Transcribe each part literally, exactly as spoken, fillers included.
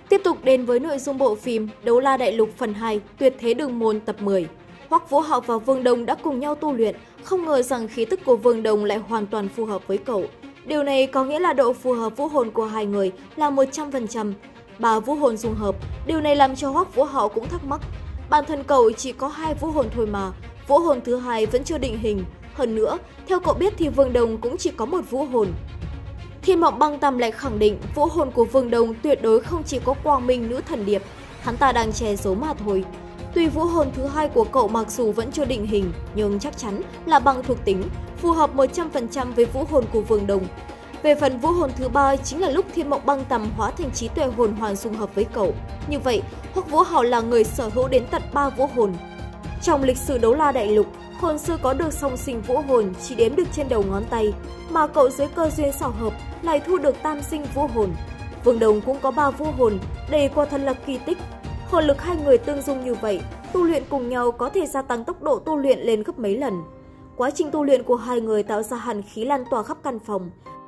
Tiếp tục đến với nội dung bộ phim Đấu La Đại Lục phần hai, Tuyệt Thế Đường Môn tập mười. Hoắc Vũ Hạo và Vương Đông đã cùng nhau tu luyện, không ngờ rằng khí tức của Vương Đông lại hoàn toàn phù hợp với cậu. Điều này có nghĩa là độ phù hợp vũ hồn của hai người là một trăm phần trăm. Ba vũ hồn dung hợp, điều này làm cho Hoắc Vũ Hạo cũng thắc mắc. Bản thân cậu chỉ có hai vũ hồn thôi mà, vũ hồn thứ hai vẫn chưa định hình. Hơn nữa, theo cậu biết thì Vương Đông cũng chỉ có một vũ hồn. Thiên Mộng Băng Tầm lại khẳng định vũ hồn của Vương Đông tuyệt đối không chỉ có Quang Minh Nữ Thần Điệp, hắn ta đang che giấu mà thôi. Tuy vũ hồn thứ hai của cậu mặc dù vẫn chưa định hình, nhưng chắc chắn là bằng thuộc tính, phù hợp một trăm phần trăm với vũ hồn của Vương Đông. Về phần vũ hồn thứ ba chính là lúc Thiên Mộng Băng Tầm hóa thành trí tuệ hồn hoàn dung hợp với cậu. Như vậy, Hoắc Vũ Hạo là người sở hữu đến tận ba vũ hồn. Trong lịch sử Đấu La Đại Lục, hồn sư có được song sinh vũ hồn chỉ đếm được trên đầu ngón tay, mà cậu dưới cơ duyên xảo hợp lại thu được tam sinh vũ hồn. Vương Đông cũng có ba vũ hồn, đây quả thật là kỳ tích. Hồn lực hai người tương dung như vậy, tu luyện cùng nhau có thể gia tăng tốc độ tu luyện lên gấp mấy lần. Quá trình tu luyện của hai người tạo ra hàn khí lan tỏa khắp căn phòng.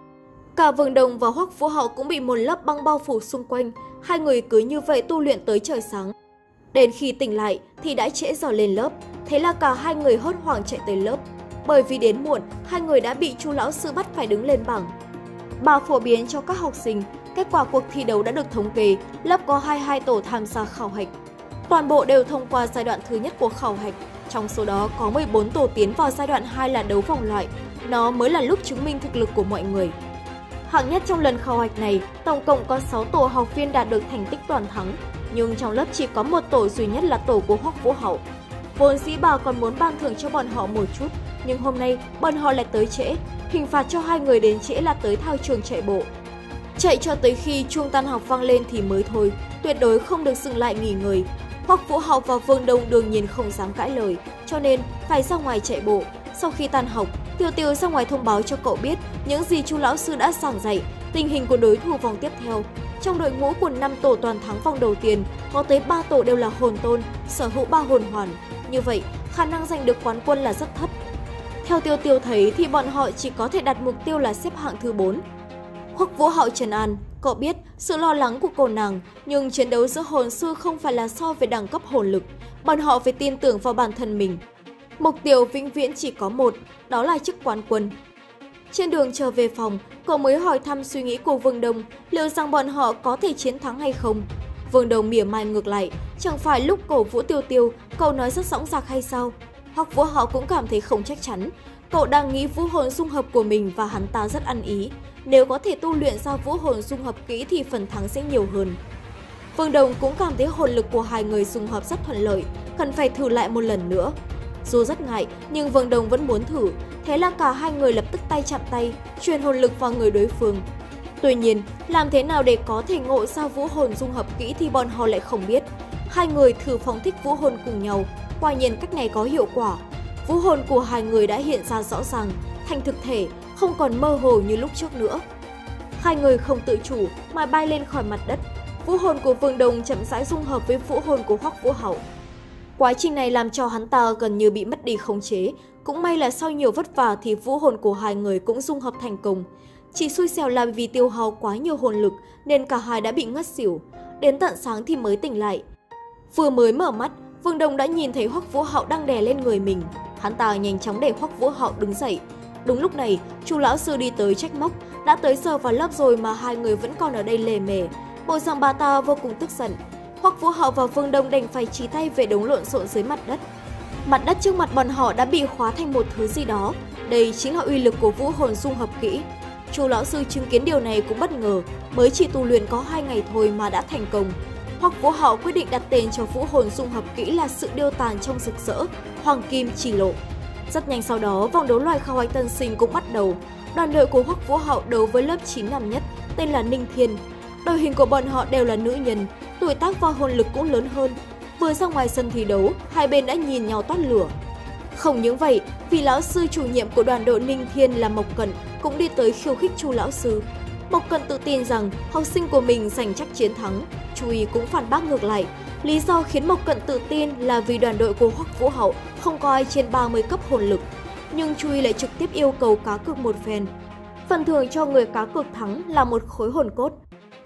Cả Vương Đông và Hoắc Vũ Hạo cũng bị một lớp băng bao phủ xung quanh, hai người cứ như vậy tu luyện tới trời sáng. Đến khi tỉnh lại thì đã trễ giờ lên lớp, thế là cả hai người hốt hoảng chạy tới lớp. Bởi vì đến muộn, hai người đã bị Chu lão sư bắt phải đứng lên bảng. Bà phổ biến cho các học sinh, kết quả cuộc thi đấu đã được thống kê, lớp có hai mươi hai tổ tham gia khảo hạch. Toàn bộ đều thông qua giai đoạn thứ nhất của khảo hạch, trong số đó có mười bốn tổ tiến vào giai đoạn hai là đấu vòng loại, nó mới là lúc chứng minh thực lực của mọi người. Hạng nhất trong lần khảo hạch này, tổng cộng có sáu tổ học viên đạt được thành tích toàn thắng, nhưng trong lớp chỉ có một tổ duy nhất là tổ của Hoắc Vũ Hạo. Vốn dĩ bà còn muốn ban thưởng cho bọn họ một chút, nhưng hôm nay bọn họ lại tới trễ, hình phạt cho hai người đến trễ là tới thao trường chạy bộ. Chạy cho tới khi chuông tan học vang lên thì mới thôi, tuyệt đối không được dừng lại nghỉ ngơi. Hoắc Vũ Hạo và Vương Đông đương nhiên không dám cãi lời, cho nên phải ra ngoài chạy bộ. Sau khi tan học, Tiêu Tiêu ra ngoài thông báo cho cậu biết những gì Chu lão sư đã giảng dạy, tình hình của đối thủ vòng tiếp theo. Trong đội ngũ của năm tổ toàn thắng vòng đầu tiên, có tới ba tổ đều là hồn tôn, sở hữu ba hồn hoàn. Như vậy, khả năng giành được quán quân là rất thấp. Theo Tiêu Tiêu thấy thì bọn họ chỉ có thể đặt mục tiêu là xếp hạng thứ bốn. Hoắc Vũ Hạo trấn an, cậu biết sự lo lắng của cô nàng, nhưng chiến đấu giữa hồn sư không phải là so về đẳng cấp hồn lực, bọn họ phải tin tưởng vào bản thân mình. Mục tiêu vĩnh viễn chỉ có một, đó là chức quán quân. Trên đường trở về phòng, cậu mới hỏi thăm suy nghĩ của Vương Đông, liệu rằng bọn họ có thể chiến thắng hay không. Vương Đông mỉa mai ngược lại, chẳng phải lúc cổ vũ Tiêu Tiêu, cậu nói rất dõng dạc hay sao? Hoắc Vũ Hạo cũng cảm thấy không chắc chắn. Cậu đang nghĩ vũ hồn dung hợp của mình và hắn ta rất ăn ý. Nếu có thể tu luyện ra vũ hồn dung hợp kỹ thì phần thắng sẽ nhiều hơn. Vương Đông cũng cảm thấy hồn lực của hai người dung hợp rất thuận lợi, cần phải thử lại một lần nữa. Dù rất ngại, nhưng Vương Đông vẫn muốn thử, thế là cả hai người lập tức tay chạm tay, truyền hồn lực vào người đối phương. Tuy nhiên, làm thế nào để có thể ngộ ra vũ hồn dung hợp kỹ thì bọn họ lại không biết. Hai người thử phóng thích vũ hồn cùng nhau, quả nhiên cách này có hiệu quả. Vũ hồn của hai người đã hiện ra rõ ràng, thành thực thể, không còn mơ hồ như lúc trước nữa. Hai người không tự chủ mà bay lên khỏi mặt đất. Vũ hồn của Vương Đông chậm rãi dung hợp với vũ hồn của Hoắc Vũ Hạo. Quá trình này làm cho hắn ta gần như bị mất đi khống chế. Cũng may là sau nhiều vất vả thì vũ hồn của hai người cũng dung hợp thành công. Chỉ xui xẻo là vì tiêu hao quá nhiều hồn lực nên cả hai đã bị ngất xỉu. Đến tận sáng thì mới tỉnh lại. Vừa mới mở mắt, Vương Đông đã nhìn thấy Hoắc Vũ Hạo đang đè lên người mình. Hắn ta nhanh chóng để Hoắc Vũ Hạo đứng dậy. Đúng lúc này, Chu lão sư đi tới trách móc, đã tới giờ vào lớp rồi mà hai người vẫn còn ở đây lề mề. Bộ dạng bà ta vô cùng tức giận. Hoắc Vũ Hạo và Vương Đông đành phải chỉ tay về đống lộn xộn dưới mặt đất. Mặt đất trước mặt bọn họ đã bị khóa thành một thứ gì đó. Đây chính là uy lực của vũ hồn dung hợp kỹ. Chu lão sư chứng kiến điều này cũng bất ngờ, mới chỉ tu luyện có hai ngày thôi mà đã thành công. Hoắc Vũ Hạo quyết định đặt tên cho vũ hồn dung hợp kỹ là sự điêu tàn trong rực rỡ, hoàng kim chỉ lộ. Rất nhanh sau đó, vòng đấu loại khảo hạch tân sinh cũng bắt đầu. Đoàn đội của Hoắc Vũ Hạo đấu với lớp chín năm nhất, tên là Ninh Thiên. Đội hình của bọn họ đều là nữ nhân, tuổi tác và hồn lực cũng lớn hơn. Vừa ra ngoài sân thi đấu, hai bên đã nhìn nhau toát lửa. Không những vậy, vị lão sư chủ nhiệm của đoàn đội Ninh Thiên là Mộc Cận cũng đi tới khiêu khích Chu lão sư. Mộc Cận tự tin rằng học sinh của mình giành chắc chiến thắng. Chu Y cũng phản bác ngược lại. Lý do khiến Mộc Cận tự tin là vì đoàn đội của Hoắc Vũ Hạo không có ai trên ba mươi cấp hồn lực. Nhưng Chu Y lại trực tiếp yêu cầu cá cược một phen. Phần thưởng cho người cá cược thắng là một khối hồn cốt.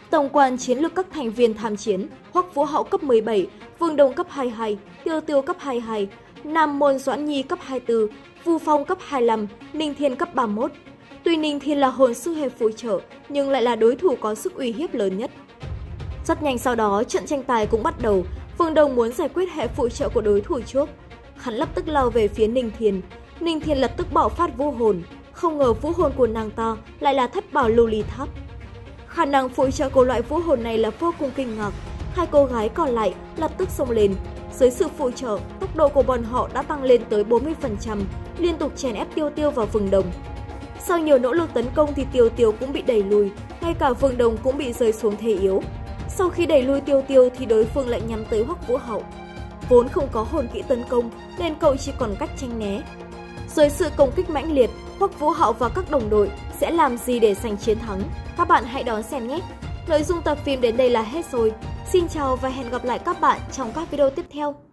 Tổng quan chiến lược các thành viên tham chiến: Hoắc Vũ Hạo cấp mười bảy, Vương Đông cấp hai mươi hai, Tiêu Tiêu cấp hai mươi hai, Nam Môn Doãn Nhi cấp hai mươi tư, Vu Phong cấp hai mươi lăm, Ninh Thiên cấp ba mươi mốt. Tuy Ninh Thiên là hồn sư hệ phụ trợ, nhưng lại là đối thủ có sức uy hiếp lớn nhất. Rất nhanh sau đó, trận tranh tài cũng bắt đầu. Vương Đông muốn giải quyết hệ phụ trợ của đối thủ trước. Hắn lập tức lao về phía Ninh Thiên. Ninh Thiên lập tức bạo phát vũ hồn. Không ngờ vũ hồn của nàng ta lại là thất bảo lưu ly tháp. Khả năng phụ trợ của loại vũ hồn này là vô cùng kinh ngạc. Hai cô gái còn lại lập tức xông lên. Dưới sự phụ trợ, tốc độ của bọn họ đã tăng lên tới bốn mươi phần trăm, liên tục chèn ép Tiêu Tiêu và Vương Đông. Sau nhiều nỗ lực tấn công thì Tiêu Tiêu cũng bị đẩy lùi, ngay cả Vương Đông cũng bị rơi xuống thế yếu. Sau khi đẩy lui Tiêu Tiêu thì đối phương lại nhắm tới Hoắc Vũ Hạo. Vốn không có hồn kỹ tấn công nên cậu chỉ còn cách tránh né. Dưới sự công kích mãnh liệt, Hoắc Vũ Hạo và các đồng đội sẽ làm gì để giành chiến thắng? Các bạn hãy đón xem nhé! Nội dung tập phim đến đây là hết rồi. Xin chào và hẹn gặp lại các bạn trong các video tiếp theo.